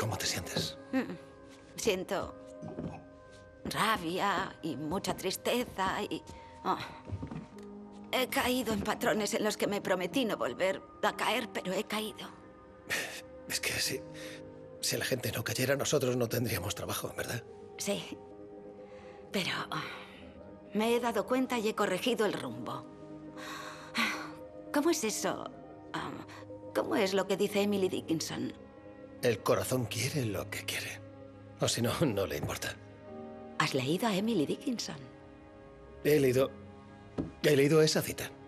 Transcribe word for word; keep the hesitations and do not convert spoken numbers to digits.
¿Cómo te sientes? Mm. Siento rabia y mucha tristeza y... oh. He caído en patrones en los que me prometí no volver a caer, pero he caído. Es que si, si la gente no cayera, nosotros no tendríamos trabajo, ¿verdad? Sí. Pero oh, me he dado cuenta y he corregido el rumbo. ¿Cómo es eso? Um, ¿Cómo es lo que dice Emily Dickinson? El corazón quiere lo que quiere. O si no, no le importa. ¿Has leído a Emily Dickinson? He leído... He leído esa cita.